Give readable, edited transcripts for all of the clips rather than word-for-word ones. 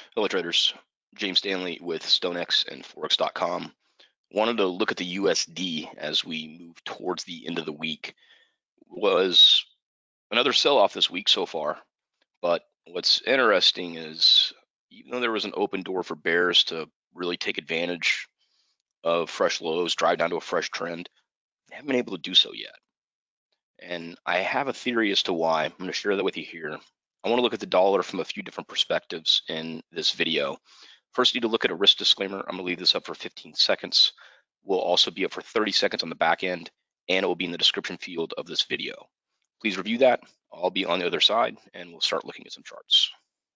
Hello traders, James Stanley with StoneX and FOREX.com. Wanted to look at the USD as we move towards the end of the week. Was another sell-off this week so far, but what's interesting is even though there was an open door for bears to really take advantage of fresh lows, drive down to a fresh trend, they haven't been able to do so yet. And I have a theory as to why. I'm going to share that with you here. I want to look at the dollar from a few different perspectives in this video. First, you need to look at a risk disclaimer. I'm going to leave this up for 15 seconds. Will also be up for 30 seconds on the back end, and it will be in the description field of this video. Please review that. I'll be on the other side, and we'll start looking at some charts.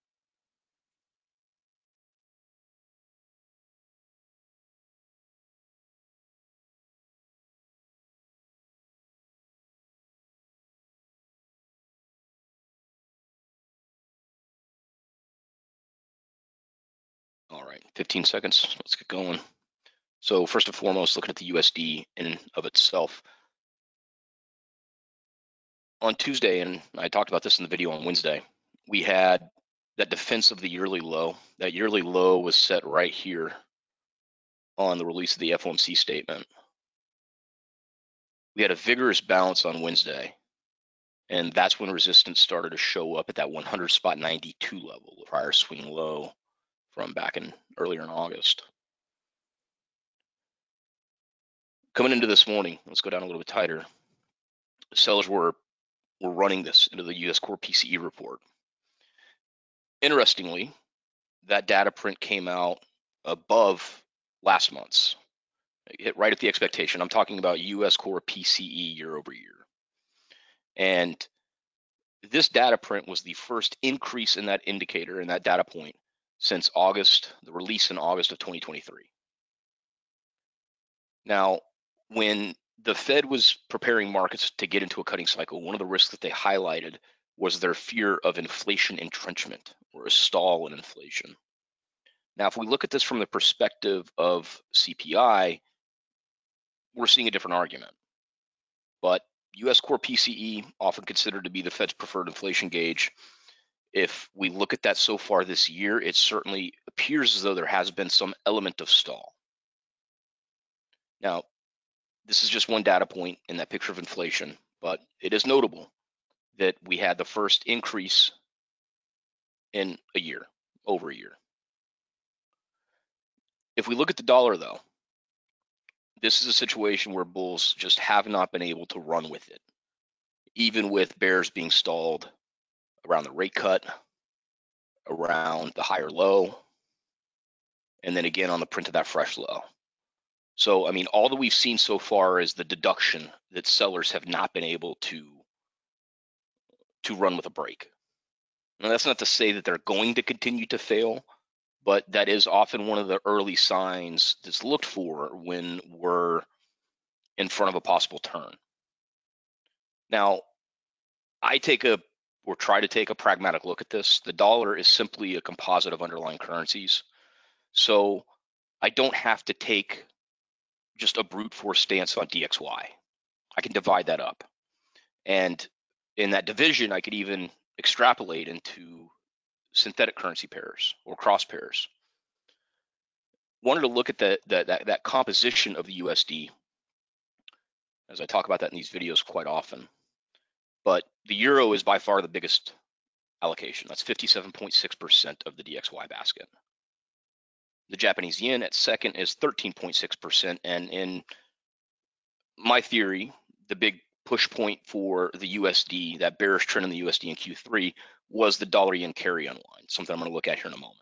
All right, 15 seconds. Let's get going. So first and foremost, looking at the USD in and of itself. On Tuesday, and I talked about this in the video on Wednesday, we had that defense of the yearly low. That yearly low was set right here on the release of the FOMC statement. We had a vigorous bounce on Wednesday, and that's when resistance started to show up at that 100.92 level, the prior swing low from back in earlier in August. Coming into this morning, let's go down a little bit tighter. The sellers were running this into the US Core PCE report. Interestingly, that data print came out above last month's. It hit right at the expectation. I'm talking about US Core PCE year over year. And this data print was the first increase in that indicator, in that data point, since August, the release in August of 2023. Now, when the Fed was preparing markets to get into a cutting cycle, one of the risks that they highlighted was their fear of inflation entrenchment, or a stall in inflation. Now, if we look at this from the perspective of CPI, we're seeing a different argument. But US Core PCE, often considered to be the Fed's preferred inflation gauge, if we look at that so far this year, it certainly appears as though there has been some element of stall. Now, this is just one data point in that picture of inflation, but it is notable that we had the first increase in a year, over a year. If we look at the dollar, though, this is a situation where bulls just have not been able to run with it, even with bears being stalled around the rate cut, around the higher low, and then again on the print of that fresh low. So, I mean, all that we've seen so far is the deduction that sellers have not been able to run with a break. Now, that's not to say that they're going to continue to fail, but that is often one of the early signs that's looked for when we're in front of a possible turn. Now, I try to take a pragmatic look at this. The dollar is simply a composite of underlying currencies. So I don't have to take just a brute force stance on DXY. I can divide that up. And in that division, I could even extrapolate into synthetic currency pairs or cross pairs. Wanted to look at that composition of the USD, as I talk about that in these videos quite often. But the euro is by far the biggest allocation. That's 57.6% of the DXY basket. The Japanese yen at second is 13.6%. And in my theory, the big push point for the USD, that bearish trend in the USD in Q3, was the dollar yen carry unwind, something I'm going to look at here in a moment.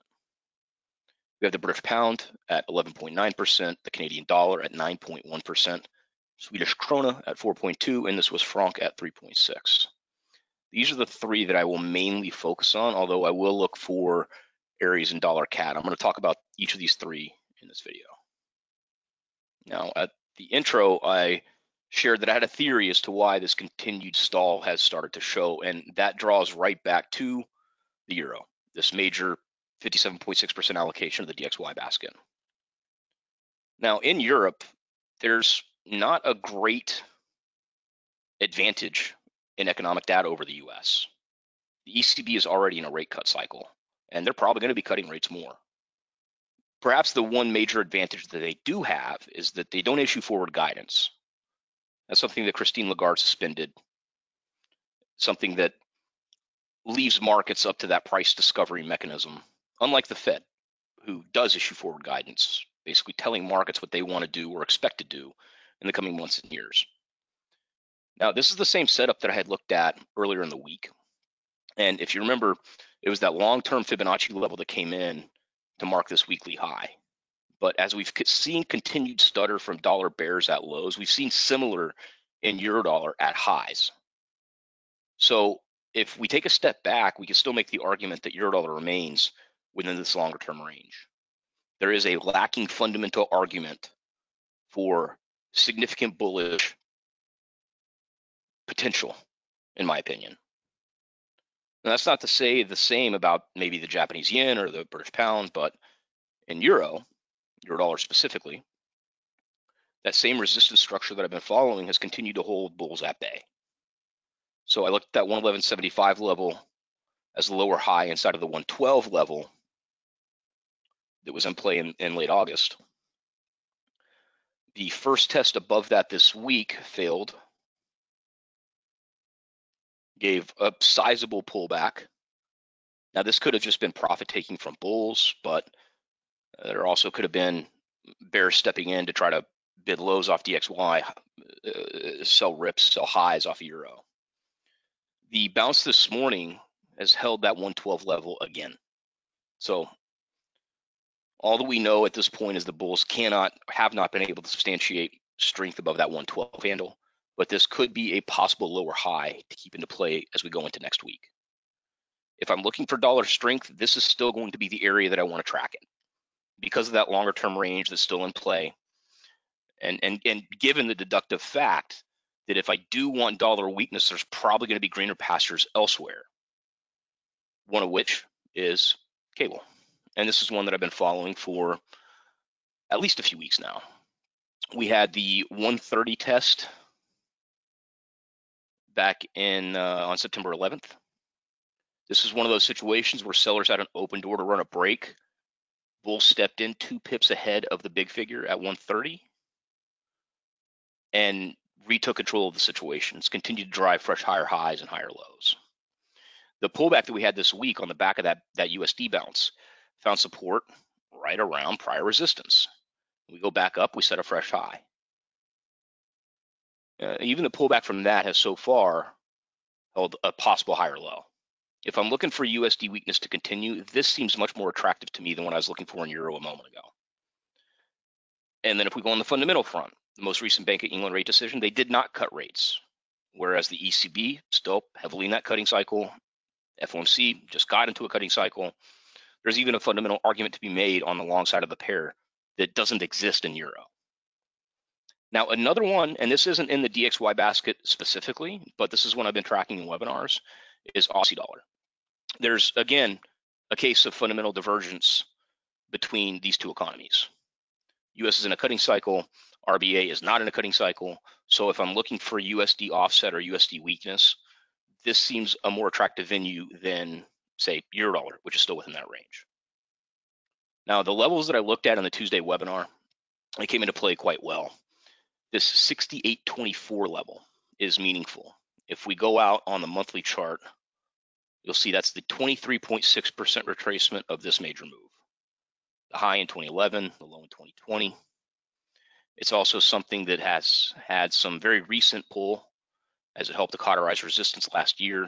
We have the British pound at 11.9%, the Canadian dollar at 9.1%, Swedish krona at 4.2%, and this was franc at 3.6%. These are the three that I will mainly focus on, although I will look for areas in dollar CAD. I'm going to talk about each of these three in this video. Now, at the intro, I shared that I had a theory as to why this continued stall has started to show, and that draws right back to the euro, this major 57.6% allocation of the DXY basket. Now, in Europe, there's not a great advantage in economic data over the US. The ECB is already in a rate cut cycle, and they're probably going to be cutting rates more. Perhaps the one major advantage that they do have is that they don't issue forward guidance. That's something that Christine Lagarde suspended, something that leaves markets up to that price discovery mechanism, unlike the Fed, who does issue forward guidance, basically telling markets what they want to do or expect to do in the coming months and years. Now, this is the same setup that I had looked at earlier in the week. And if you remember, it was that long-term Fibonacci level that came in to mark this weekly high. But as we've seen continued stutter from dollar bears at lows, we've seen similar in euro dollar at highs. So if we take a step back, we can still make the argument that euro dollar remains within this longer term range. There is a lacking fundamental argument for significant bullish potential, in my opinion. And that's not to say the same about maybe the Japanese yen or the British pound, but in euro dollar specifically, that same resistance structure that I've been following has continued to hold bulls at bay. So I looked at that 111.75 level as the lower high inside of the 112 level that was in play in late August. The first test above that this week failed, gave a sizable pullback. Now, this could have just been profit taking from bulls, but there also could have been bears stepping in to try to bid lows off DXY, sell rips, sell highs off euro. The bounce this morning has held that 112 level again. So all that we know at this point is the bulls have not been able to substantiate strength above that 112 handle, but this could be a possible lower high to keep into play as we go into next week. If I'm looking for dollar strength, this is still going to be the area that I want to track it because of that longer term range that's still in play. And given the deductive fact that if I do want dollar weakness, there's probably going to be greener pastures elsewhere, one of which is cable. And this is one that I've been following for at least a few weeks now. We had the 130 test back in on September 11th. This is one of those situations where sellers had an open door to run a break. Bulls stepped in 2 pips ahead of the big figure at 130 and retook control of the situation. It's continued to drive fresh higher highs and higher lows. The pullback that we had this week on the back of that USD bounce found support right around prior resistance. We go back up, we set a fresh high. Even the pullback from that has so far held a possible higher low. If I'm looking for USD weakness to continue, this seems much more attractive to me than what I was looking for in euro a moment ago. And then if we go on the fundamental front, the most recent Bank of England rate decision, they did not cut rates, whereas the ECB still heavily in that cutting cycle. FOMC just got into a cutting cycle. There's even a fundamental argument to be made on the long side of the pair that doesn't exist in euro. Now, another one, and this isn't in the DXY basket specifically, but this is one I've been tracking in webinars, is Aussie dollar. There's, again, a case of fundamental divergence between these two economies. US is in a cutting cycle, RBA is not in a cutting cycle. So if I'm looking for USD offset or USD weakness, this seems a more attractive venue than, say, euro dollar, which is still within that range. Now, the levels that I looked at in the Tuesday webinar, they came into play quite well. This 68.24 level is meaningful. If we go out on the monthly chart, you'll see that's the 23.6% retracement of this major move. The high in 2011, the low in 2020. It's also something that has had some very recent pull as it helped to cauterize resistance last year.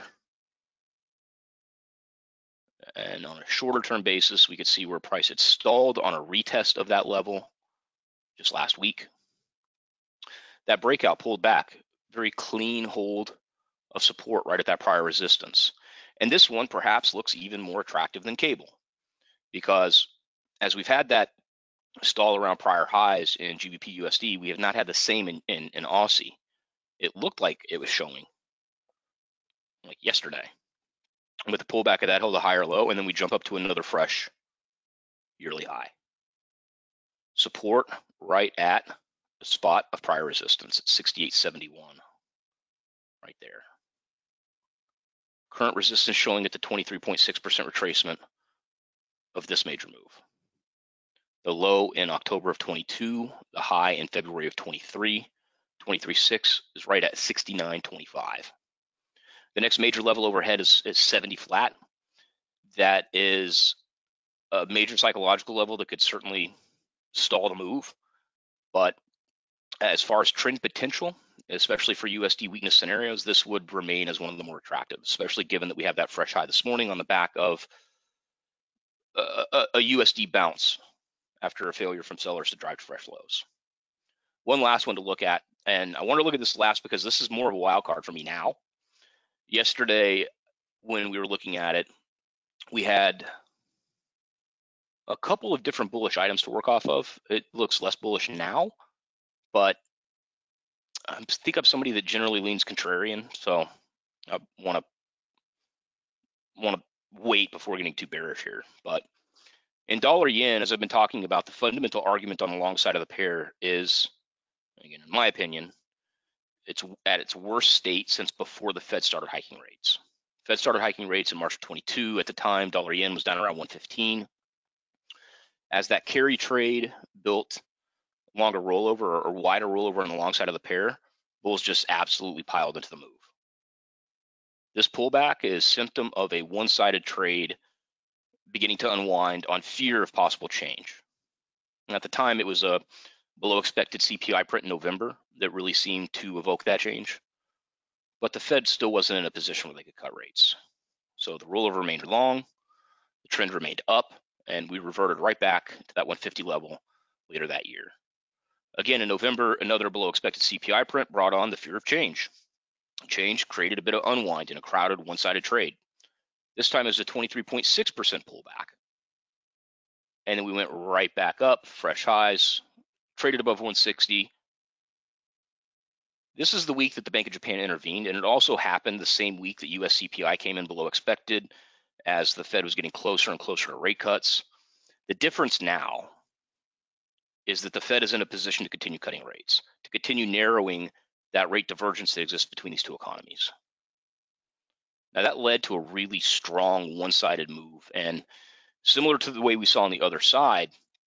And on a shorter term basis, we could see where price had stalled on a retest of that level just last week. That breakout pulled back, very clean hold of support right at that prior resistance. And this one perhaps looks even more attractive than cable, because as we've had that stall around prior highs in GBP USD, we have not had the same in Aussie. It looked like it was showing like yesterday. And with the pullback of that, held a higher low, and then we jump up to another fresh yearly high. Support right at the spot of prior resistance at 68.71, right there. Current resistance showing at the 23.6% retracement of this major move. The low in October of 22, the high in February of 23, 23.6 is right at 69.25. The next major level overhead is 70 flat. That is a major psychological level that could certainly stall the move. But as far as trend potential, especially for USD weakness scenarios, this would remain as one of the more attractive, especially given that we have that fresh high this morning on the back of a USD bounce after a failure from sellers to drive to fresh lows. One last one to look at, and I want to look at this last because this is more of a wild card for me now. Yesterday, when we were looking at it, we had a couple of different bullish items to work off of. It looks less bullish now, but I think I'm somebody that generally leans contrarian, so I want to wait before getting too bearish here. But in dollar yen, as I've been talking about, the fundamental argument on the long side of the pair is, again, in my opinion, it's at its worst state since before the Fed started hiking rates. Fed started hiking rates in March of 22. At the time, dollar yen was down around 115. As that carry trade built longer rollover or wider rollover on the long side of the pair, bulls just absolutely piled into the move. This pullback is symptom of a one-sided trade beginning to unwind on fear of possible change. And at the time, it was a below expected CPI print in November that really seemed to evoke that change. But the Fed still wasn't in a position where they could cut rates. So the rollover remained long, the trend remained up, and we reverted right back to that 150 level later that year. Again, in November, another below expected CPI print brought on the fear of change. Change created a bit of unwind in a crowded one-sided trade. This time it was a 23.6% pullback. And then we went right back up, fresh highs, traded above 160. This is the week that the Bank of Japan intervened, and it also happened the same week that US CPI came in below expected as the Fed was getting closer and closer to rate cuts. The difference now is that the Fed is in a position to continue cutting rates, to continue narrowing that rate divergence that exists between these two economies. Now that led to a really strong one-sided move, and similar to the way we saw on the other side,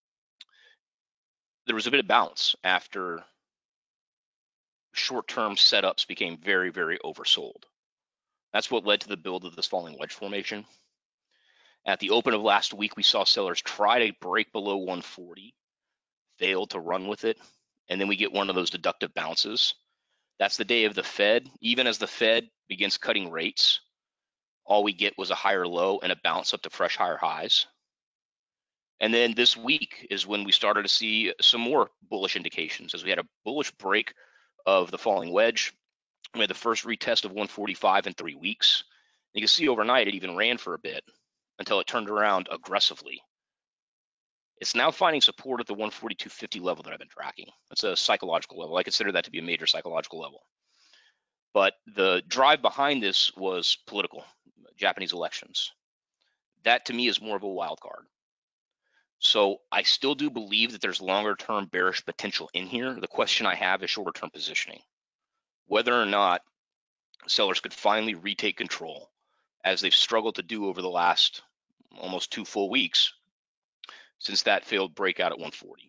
there was a bit of bounce after short-term setups became very, very oversold. That's what led to the build of this falling wedge formation. At the open of last week, we saw sellers try to break below 140, fail to run with it, and then we get one of those deductive bounces. That's the day of the Fed. Even as the Fed begins cutting rates, all we get was a higher low and a bounce up to fresh higher highs. And then this week is when we started to see some more bullish indications, as we had a bullish break of the falling wedge. We had the first retest of 145 in 3 weeks. You can see overnight it even ran for a bit until it turned around aggressively. It's now finding support at the 142.50 level that I've been tracking. That's a psychological level. I consider that to be a major psychological level. But the drive behind this was political, Japanese elections. That to me is more of a wild card. So I still do believe that there's longer term bearish potential in here. The question I have is shorter term positioning. Whether or not sellers could finally retake control as they've struggled to do over the last almost 2 full weeks since that failed breakout at 140.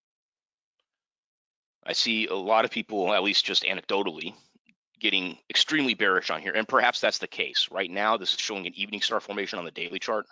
I see a lot of people, at least just anecdotally, getting extremely bearish on here, and perhaps that's the case. Right now, this is showing an evening star formation on the daily chart.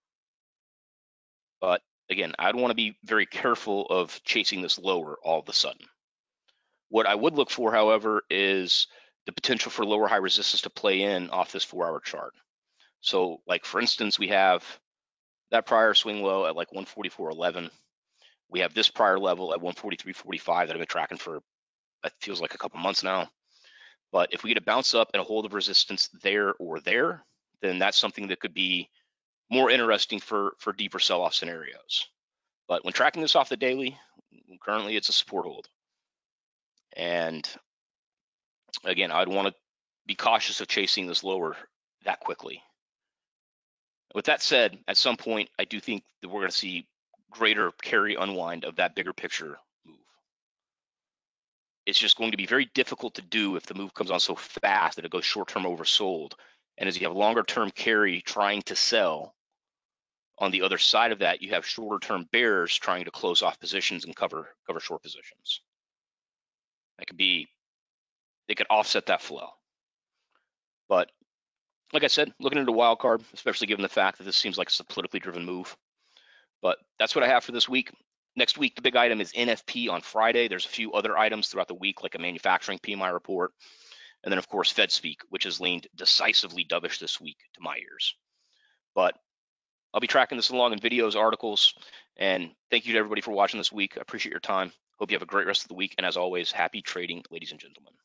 But again, I'd want to be very careful of chasing this lower all of a sudden. What I would look for, however, is the potential for lower high resistance to play in off this 4-hour chart. So like, for instance, we have that prior swing low at like 144.11. We have this prior level at 143.45 that I've been tracking for, that feels like a couple months now. But if we get a bounce up and a hold of resistance there or there, then that's something that could be more interesting for deeper sell-off scenarios. But when tracking this off the daily, currently it's a support hold. And again, I'd want to be cautious of chasing this lower that quickly. With that said, at some point, I do think that we're going to see greater carry unwind of that bigger picture move. It's just going to be very difficult to do if the move comes on so fast that it goes short-term oversold. And as you have longer-term carry trying to sell, On the other side of that, you have shorter term bears trying to close off positions and cover short positions. That could be, they could offset that flow. But like I said, looking into wild card, especially given the fact that this seems like it's a politically driven move. But that's what I have for this week. Next week, the big item is NFP on Friday. There's a few other items throughout the week, like a manufacturing PMI report. And then, of course, Fed speak, which has leaned decisively dovish this week to my ears. But I'll be tracking this along in videos, articles, and thank you to everybody for watching this week. I appreciate your time. Hope you have a great rest of the week. And as always, happy trading, ladies and gentlemen.